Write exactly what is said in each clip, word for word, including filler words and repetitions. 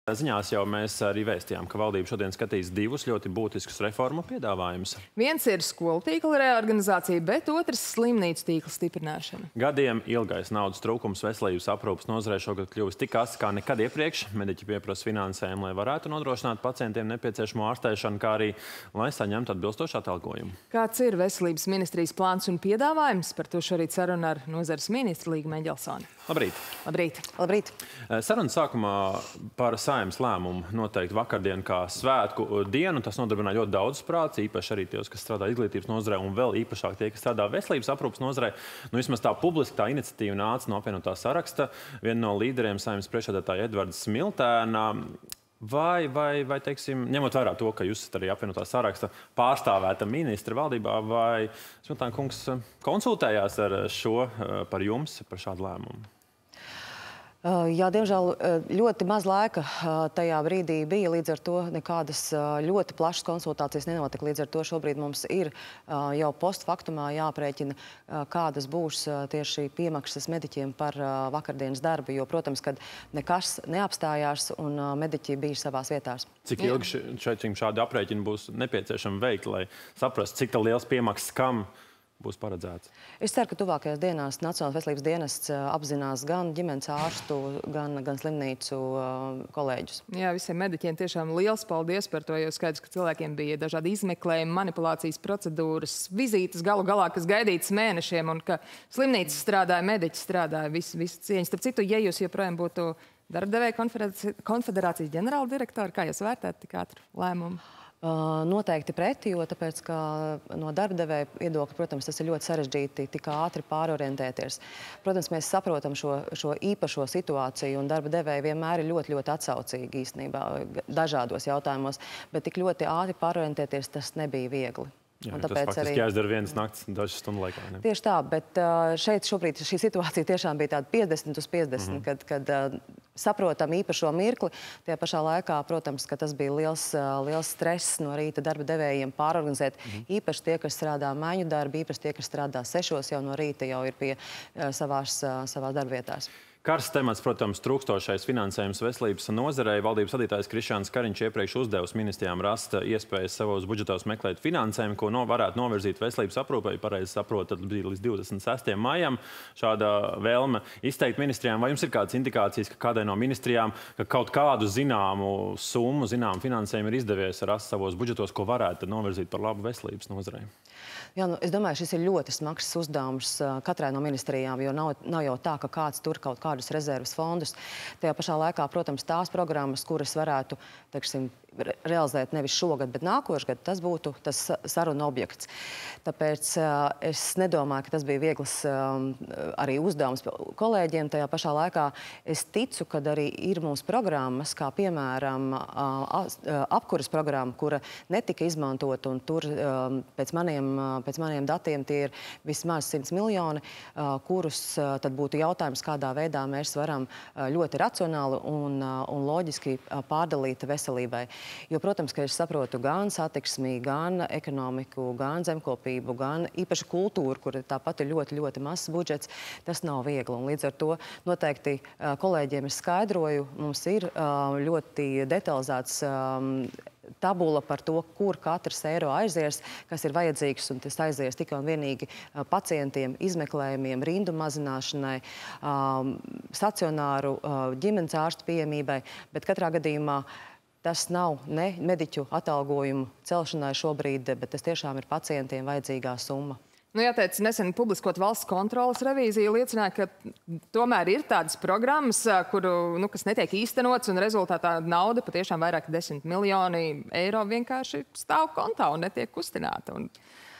Ziņās jau mēs arī vēstījām, ka valdība šodien skatīs divus ļoti būtiskus reformu piedāvājumus. Viens ir skolu tīkla reorganizācija, bet otrs – slimnīcu tīkla stiprināšana. Gadiem ilgais naudas trūkums veselības aprūpes nozarē šogad kļuvis tik asts kā nekad iepriekš. Mediķi pieprasa finansējumu, lai varētu nodrošināt pacientiem nepieciešamo ārstēšanu, kā arī, lai saņemtu atbilstošu atalgojumu. Kāds ir veselības ministrijas plāns un piedāvājums? Par to šorīt saruna ar nozares ministru Līgu Meģelsoni. Labrīt! Labrīt! Labrīt! Saruna sākumā par Saeimas lēmumu noteikti vakardienu kā svētku dienu. Tas nodarbināja ļoti daudz prāts, īpaši arī tie, kas strādā izglītības nozarē, un vēl īpašāk tie, kas strādā veselības aprūpes nozarē. Nu, vismaz tā publiski tā iniciatīva nāca no apvienotā saraksta. Viena no līderiem Saeimas priekšsēdētāja Edvards Smiltēna. Vai, vai, vai, teiksim, ņemot vērā to, ka jūs esat arī apvienotā saraksta pārstāvēta ministra valdībā, vai Smiltēna kungs konsultējās ar šo par jums, par šādu lēmumu? Jā, diemžēl ļoti maz laika tajā brīdī bija, līdz ar to nekādas ļoti plašas konsultācijas nenotika. Līdz ar to šobrīd mums ir jau postfaktumā jāprēķina, kādas būs tieši piemaksas mediķiem par vakardienas darbu, jo, protams, kad nekas neapstājās un mediķi bija savās vietās. Cik ilgi šeit šādi aprēķini būs nepieciešami veikt, lai saprastu, cik liels piemaksas kam būs paredzēts? Es ceru, ka tuvākajās dienās Nacionālās veselības dienests apzinās gan ģimenes ārstu, gan, gan slimnīcu kolēģus. Jā, visiem mediķiem tiešām liels paldies par to, jo skaidrs, ka cilvēkiem bija dažādi izmeklējumi, manipulācijas procedūras, vizītes galu galā, kas gaidītas mēnešiem, un ka slimnīcas strādāja, mediķi strādāja, visi, visi cieņas. Starp citu, ja jūs joprojām būtu Darbdevēju konfederācijas ģenerāldirektori, kā jūs vērtētu tik ātru lēmumu? Noteikti preti, jo tāpēc, ka no darbdevēja viedokļa, protams, tas ir ļoti sarežģīti tik ātri pārorientēties. Protams, mēs saprotam šo, šo īpašo situāciju, un darba devēji vienmēr ir ļoti, ļoti atsaucīgi īstenībā dažādos jautājumos, bet tik ļoti ātri pārorientēties tas nebija viegli. Jā, tas faktiski arī jāizdara vienas nakts, dažas stundu laikā. Ne? Tieši tā, bet šeit šobrīd šī situācija tiešām bija tāda piecdesmit uz piecdesmit, mm-hmm. kad, kad saprotam īpašo mirkli. Tajā pašā laikā, protams, ka tas bija liels, liels stress no rīta darba devējiem pārorganizēt. Mm-hmm. Īpaši tie, kas strādā maiņu darbu, īpaši tie, kas strādā sešos jau no rīta, jau ir pie savās, savās darbvietās. Karsts temats, protams, trūkstošais finansējums veselības nozarei. Valdības vadītājs Krišjāns Kariņš iepriekš uzdevis ministrijām rast iespējas savos budžetos meklēt finansējumu, ko no, varētu novirzīt veselības aprūpei. Pareizi saprot, tad bija līdz divdesmit sestajam maijam šāda vēlme izteikt ministrijām. Vai jums ir kādas indikācijas, ka kādai no ministrijām, ka kaut kādu zināmu summu, zināmu finansējumu ir izdevies rast savos budžetos, ko varētu novirzīt par labu veselības nozarei? Jā, nu, es domāju, šis ir ļoti smags uzdevums katrai no ministrijām, jo nav, nav jau tā, ka kāds tur kaut kādus rezerves fondus. Tajā pašā laikā, protams, tās programmas, kuras varētu, teiksim, realizēt nevis šogad, bet nākošgad, tas būtu tas saruna objekts. Tāpēc es nedomāju, ka tas bija viegls arī uzdevums kolēģiem. Tajā pašā laikā es ticu, ka arī ir mums programmas, kā piemēram apkuras programma, kura netika izmantot, un tur pēc maniem, pēc maniem datiem tie ir vismaz simts miljoni, kurus tad būtu jautājums, kādā veidā mēs varam ļoti racionāli un, un loģiski pārdalīt veselībai. Jo, protams, ka es saprotu gan satiksmi, gan ekonomiku, gan zemkopību, gan īpaši kultūru, kur tāpat ir ļoti, ļoti mazs budžets, tas nav viegli. Un līdz ar to noteikti kolēģiem es skaidroju, mums ir ļoti detalizēts tabula par to, kur katrs eiro aizies, kas ir vajadzīgs, un tas aizies tikai un vienīgi pacientiem, izmeklējumiem, rindu mazināšanai, stacionāru ģimenes ārstu pieejamībai, bet katrā gadījumā tas nav ne mediķu atalgojumu celšanai šobrīd, bet tas tiešām ir pacientiem vajadzīgā summa. Nu, jāteic, nesen publiskot valsts kontrolas revīzija liecināja, ka tomēr ir tādas programmas, kuru, nu, kas netiek īstenots, un rezultātā nauda patiešām vairāk desmit miljoni eiro vienkārši stāv kontā un netiek kustināta. Un...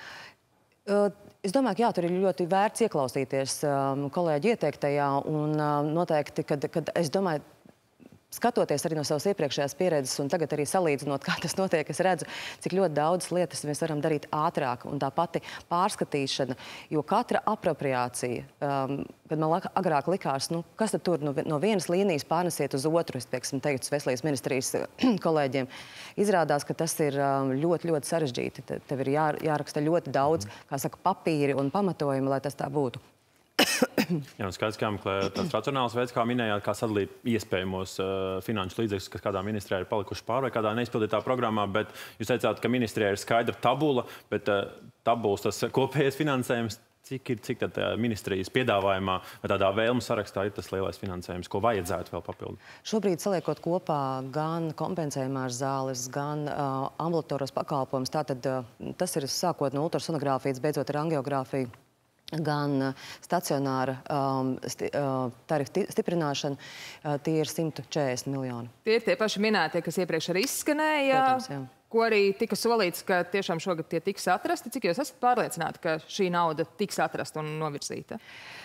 Es domāju, ka jā, tur ir ļoti vērts ieklausīties kolēģi ieteiktajā, un noteikti, kad, kad es domāju, skatoties arī no savas iepriekšējās pieredzes un tagad arī salīdzinot, kā tas notiek, es redzu, cik ļoti daudzas lietas mēs varam darīt ātrāk, un tā pati pārskatīšana, jo katra apropriācija, um, kad man agrāk likās, nu, kas tad tur no, no vienas līnijas pārnesiet uz otru, es teiksim, teiktu veselības ministrijas kolēģiem, izrādās, ka tas ir um, ļoti, ļoti sarežģīti. Tev ir jā, jāraksta ļoti daudz, kā saka, papīri un pamatojumi, lai tas tā būtu. Jā, un skaidrs, ka jāmeklē tāds racionāls veids, kā minējāt, kā sadalīt iespējamos uh, finanšu līdzekļus, kas kādā ministrijā ir palikuši pār vai kādā neizpildītā programmā, bet jūs teicāt, ka ministrijā ir skaidra tabula, bet uh, tabulas tas kopējais finansējums, cik ir, cik tad ministrijas piedāvājumā vai tādā vēlmu sarakstā ir tas lielais finansējums, ko vajadzētu vēl papildu? Šobrīd saliekot kopā gan kompensējumās zāles, gan uh, ambulatoros pakalpojumus, tātad uh, tas ir sākot no ultrasonogrāfijas, beidzot ar angiogrāfiju, gan uh, stacionāra um, sti, uh, tarifu stiprināšana, uh, tie ir simt četrdesmit miljoni. Tie ir tie paši minētie, kas iepriekš arī izskanēja. Protams, jā. Ko arī tika solīts, ka tiešām šogad tie tiks atrasti. Cik jūs esat pārliecināti, ka šī nauda tiks atrasta un novirzīta?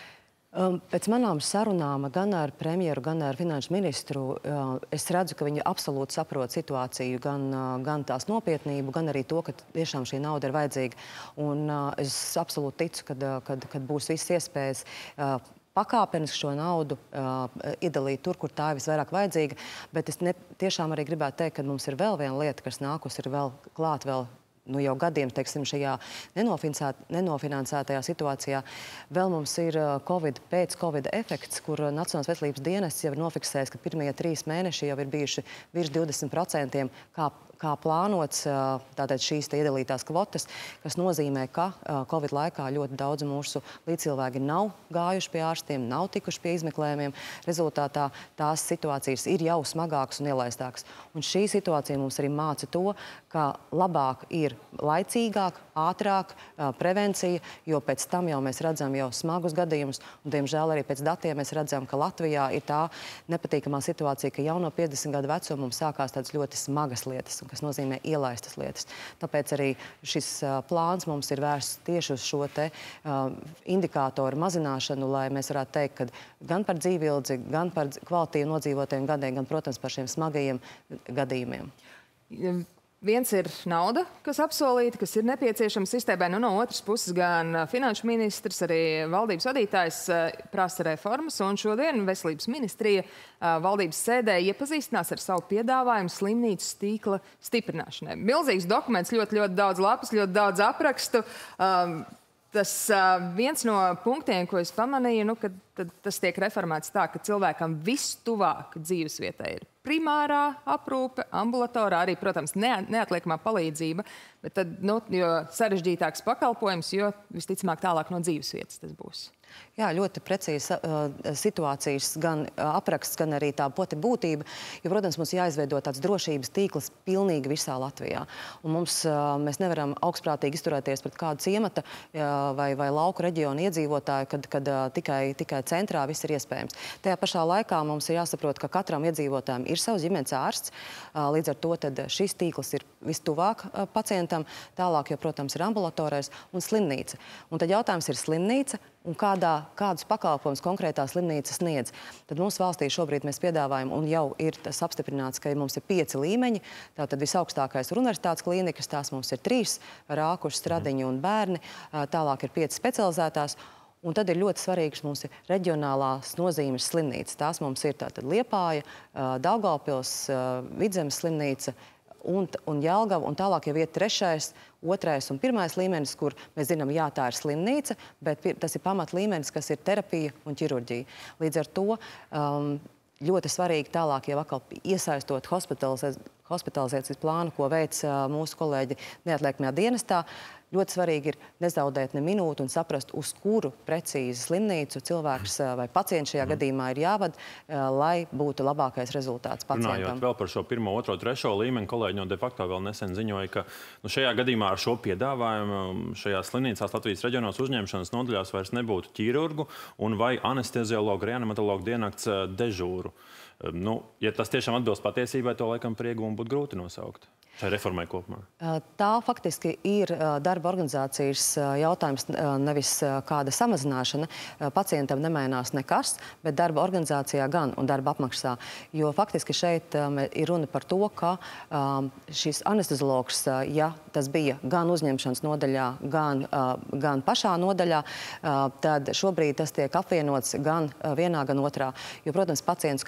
Um, pēc manām sarunām gan ar premjeru, gan ar finanšu ministru, uh, es redzu, ka viņi absolūti saprot situāciju, gan, uh, gan tās nopietnību, gan arī to, ka tiešām šī nauda ir vajadzīga. Un uh, es absolūti ticu, kad, uh, kad, kad būs visas iespējas uh, pakāpeniski šo naudu uh, iedalīt tur, kur tā ir visvairāk vajadzīga. Bet es ne, tiešām arī gribētu teikt, ka mums ir vēl viena lieta, kas nākus, ir vēl klāt vēl nu, jau gadiem, teiksim, šajā nenofinansētajā situācijā. Vēl mums ir Covid, pēc Covid efekts, kur Nacionālās veselības dienests jau ir nofiksējis, ka pirmie trīs mēneši jau ir bijuši virs divdesmit procentiem, kā kā plānots tātad šīs iedalītās kvotas, kas nozīmē, ka Covid laikā ļoti daudz mūsu līdzcilvēki nav gājuši pie ārstiem, nav tikuši pie izmeklējumiem. Rezultātā tās situācijas ir jau smagākas un ielaistākas. Un šī situācija mums arī māca to, ka labāk ir laicīgāk, ātrāk prevencija, jo pēc tam jau mēs redzam jau smagus gadījumus, un, diemžēl, arī pēc datiem mēs redzam, ka Latvijā ir tā nepatīkamā situācija, ka jau no piecdesmit gadu vecuma mums sākās tādas ļoti smagas lietas, kas nozīmē ielaistas lietas. Tāpēc arī šis uh, plāns mums ir vērsts tieši uz šo te uh, indikātoru mazināšanu, lai mēs varētu teikt, ka gan par dzīvildzi, gan par kvalitīvu nodzīvotajiem gadiem, gan, protams, par šiem smagajiem gadījumiem. Viens ir nauda, kas apsolīta, kas ir nepieciešama sistēmai. Nu, no otras puses gan finanšu ministrs, arī valdības vadītājs prasa reformas. Un šodien veselības ministrija valdības sēdē iepazīstinās ar savu piedāvājumu slimnīcas tīkla stiprināšanai. Milzīgs dokuments, ļoti, ļoti daudz lapas, ļoti daudz aprakstu. Tas viens no punktiem, ko es pamanīju, nu, ka tas tiek reformēts tā, ka cilvēkam vistuvāk dzīvesvietai ir primārā aprūpe, ambulatorā, arī, protams, neatliekamā palīdzība, bet tad, nu, jo sarežģītāks pakalpojums, jo visticamāk tālāk no dzīvesvietas tas būs. Jā, ļoti precīzi uh, situācijas, gan uh, apraksts, gan arī tā pati būtība, jo, protams, mums jāizveido tāds drošības tīkls pilnīgi visā Latvijā. Un mums, uh, mēs nevaram augstprātīgi izturēties pret kādu ciemata uh, vai, vai lauku reģionu iedzīvotāju, kad, kad uh, tikai, tikai centrā viss ir iespējams. Tajā pašā laikā mums ir jāsaprot, ka katram iedzīvotājam ir savs ģimenes ārsts, uh, līdz ar to tad šis tīkls ir vistuvāk uh, pacientam, tālāk, jo, protams, ir ambulatorais un slimnīca. Un tad jautājums ir slimnīca, un kādā, kādus pakalpojumus konkrētā slimnīca sniedz. Tad mums valstī šobrīd mēs piedāvājam, un jau ir tas apstiprināts, ka mums ir pieci līmeņi. Tātad visaugstākais ir universitātes klīnikas, tās mums ir trīs, Rākuši, Stradiņi un Bērni. Tālāk ir pieci specializētās. Un tad ir ļoti svarīgs mums ir reģionālās nozīmes slimnīcas. Tās mums ir tātad Liepāja, Daugavpils, Vidzemes slimnīca, Un, un Jelgava, un tālāk jau iet trešais, otrais un pirmais līmenis, kur mēs zinām, jā, tā ir slimnīca, bet tas ir pamat līmenis, kas ir terapija un ķirurģija. Līdz ar to um, ļoti svarīgi tālāk jau atkal iesaistot hospitalizācijas plānu, ko veic uh, mūsu kolēģi neatliekamajā dienestā. Ļoti svarīgi ir nezaudēt ne minūti un saprast, uz kuru precīzi slimnīcu cilvēks vai pacients šajā mm. gadījumā ir jāvad, lai būtu labākais rezultāts pacientam. Runājot vēl par šo pirmo, otro, trešo līmeni, kolēģi no de facto vēl nesen ziņoja, ka nu, šajā gadījumā ar šo piedāvājumu šajās slimnīcās Latvijas reģionos uzņemšanas nodaļās vairs nebūtu ķirurgu un vai anesteziologu, reanimatologu diennakts dežūru. Nu, ja tas tiešām atbilst patiesībai, to laikam par ieguvumu būtu grūti nosaukt. Šai reformai kopumā? Tā faktiski ir darba organizācijas jautājums, nevis kāda samazināšana. Pacientam nemainās nekas, bet darba organizācijā gan un darba apmaksā. Jo faktiski šeit ir runa par to, ka šis anesteziologs, ja tas bija gan uzņemšanas nodaļā, gan, gan pašā nodaļā, tad šobrīd tas tiek apvienots gan vienā, gan otrā. Jo, protams, pacientu skaits nav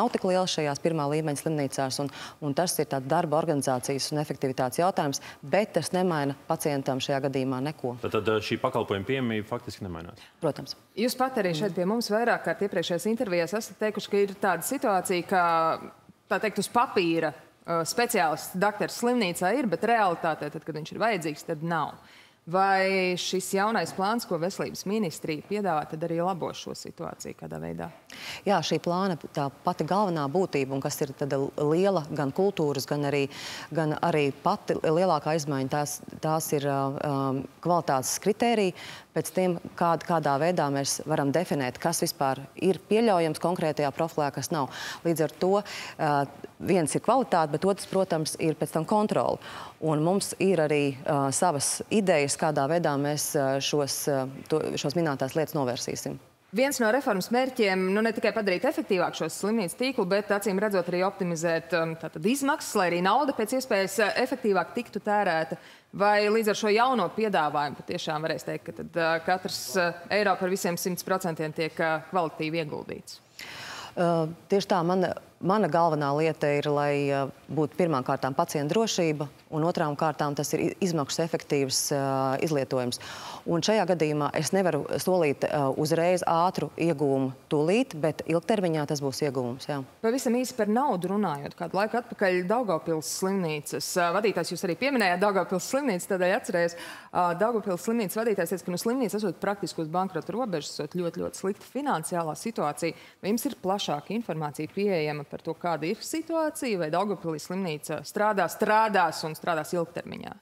nav tik liels šajās pirmā līmeņa slimnīcās, un, un tas ir tāds darba organizācijas un efektivitātes jautājums, bet tas nemaina pacientam šajā gadījumā neko. Tad, tad šī pakalpojuma pieejamība faktiski nemainās? Protams. Jūs pat arī šeit pie mums vairāk kārt iepriekšējās intervijās esat teikuši, ka ir tāda situācija, ka, tā teikt, uz papīra speciālists daktars slimnīcā ir, bet realitātē, tad, kad viņš ir vajadzīgs, tad nav. Vai šis jaunais plāns, ko veselības ministrija piedāvā, tad arī labo šo situāciju kādā veidā? Jā, šī plāna tā pati galvenā būtība, un kas ir tāda liela gan kultūras, gan arī, gan arī pati lielākā izmaiņa, tās, tās ir um, kvalitātes kritērija, pēc tiem, kād, kādā veidā mēs varam definēt, kas vispār ir pieļaujams konkrētajā profilē, kas nav. Līdz ar to uh, viens ir kvalitāte, bet otrs, protams, ir pēc tam kontroli. Un mums ir arī uh, savas idejas, kādā veidā mēs uh, šos, uh, to, šos minētās lietas novērsīsim. Viens no reformas mērķiem, nu ne tikai padarīt efektīvāk šo slimnīcu tīklu, bet acīm redzot arī optimizēt um, tātad izmaksas, lai arī nauda pēc iespējas uh, efektīvāk tiktu tērēta. Vai līdz ar šo jauno piedāvājumu patiešām varēs teikt, ka tad, uh, katrs uh, eiro par visiem simts procentiem tiek uh, kvalitīvi ieguldīts? Uh, tieši tā, mana, mana galvenā lieta ir, lai uh, būtu pirmām kārtām pacienta drošība, un otrām kārtām tas ir izmaksas efektīvs uh, izlietojums. Un šajā gadījumā es nevaru solīt uh, uzreiz ātru ieguvumu tūlīt, bet ilgtermiņā tas būs ieguvums, jā. Pavisam īsi par naudu runājot. Kādu laiku atpakaļ Daugavpils slimnīcas uh, vadītājs, jūs arī pieminējāt Daugavpils slimnīcu, tādēļ atcerējos, uh, Daugavpils slimnīcas vadītājs teica, ka no slimnīcas esot praktiski uz bankrota robežas, esot ļoti, ļoti slikta finansiālā situācija. Vai jums ir plašāka informācija pieejama par to, kāda ir situācija, vai Daugavpilī slimnīca strādā, strādās un strādās ilgtermiņā?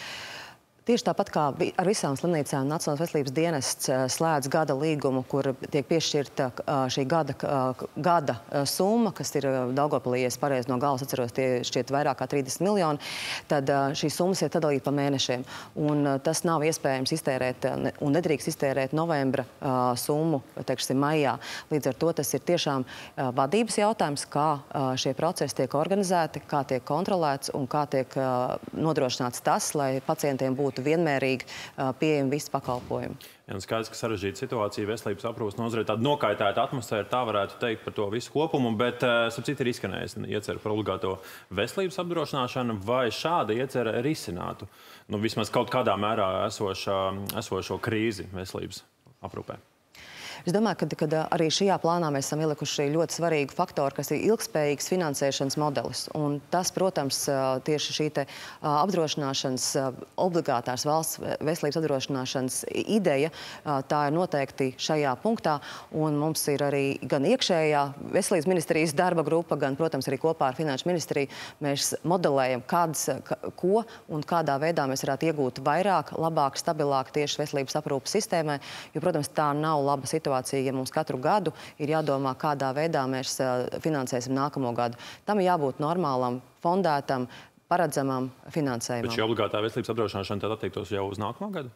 Tieši tāpat kā ar visām slimnīcām Nacionālās veselības dienests slēdz gada līgumu, kur tiek piešķirta šī gada, gada summa, kas ir Daugavpilī, ja es pareizi no galvas atceros, tie šķiet vairāk kā trīsdesmit miljoni, tad šīs summas ir sadalīta pa mēnešiem. Un tas nav iespējams iztērēt un nedrīkst iztērēt novembra summu, teiksim, maijā. Līdz ar to tas ir tiešām vadības jautājums, kā šie procesi tiek organizēti, kā tiek kontrolēts un kā tiek nodrošināts tas, lai pacientiem būtu vienmērīgi pieejami visi pakalpojumi. Jā, skaidrs, ka sarežģīta situācija veselības aprūpes nozarē, tāda nokaitēta atmosfēra, tā varētu teikt par to visu kopumu, bet, starp citu, ir izskanējis iecer par obligāto veselības apdrošināšanu, vai šāda iecer risinātu, nu, vismaz kaut kādā mērā esošā, esošo krīzi veselības aprūpē? Es domāju, ka, ka arī šajā plānā mēs esam ielikuši ļoti svarīgu faktoru, kas ir ilgspējīgs finansēšanas modelis. Un tas, protams, tieši šī te apdrošināšanas, obligātās valsts veselības apdrošināšanas ideja, tā ir noteikti šajā punktā. Un mums ir arī gan iekšējā veselības ministrijas darba grupa, gan, protams, arī kopā ar Finanšu ministriju mēs modelējam, kādas, ko un kādā veidā mēs varētu iegūt vairāk, labāk, stabilāk tieši veselības aprūpes sistēmai. Jo, protams, tā nav laba situācija, ja mums katru gadu ir jādomā, kādā veidā mēs finansēsim nākamo gadu. Tam ir jābūt normālam, fondētam, paredzamam finansējumam. Bet šī obligātā veselības apdrošināšana tad attiektos jau uz nākamo gadu?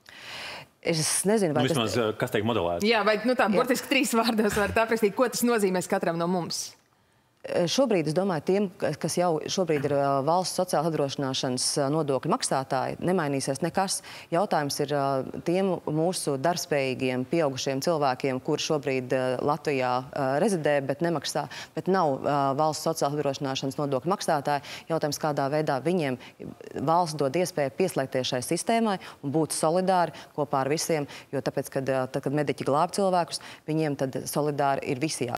Es nezinu, vai nu, vismaz, tas... kas tiek modelēts? Jā, vai nu, tā burtiski trīs vārdos varat aprakstīt, ko tas nozīmēs katram no mums? Šobrīd, es domāju, tiem, kas jau šobrīd ir valsts sociālās apdrošināšanas nodokļu maksātāji, nemainīsies nekas. Jautājums ir tiem mūsu darbspējīgiem, pieaugušiem cilvēkiem, kuri šobrīd Latvijā rezidē, bet nemaksā, bet nav valsts sociālās apdrošināšanas nodokļu maksātāji. Jautājums, kādā veidā viņiem valsts dod iespēju pieslēgties šai sistēmai un būt solidāri kopā ar visiem, jo tāpēc, kad, tad, kad mediķi glāb cilvēkus, viņiem tad solidāri ir visi jā.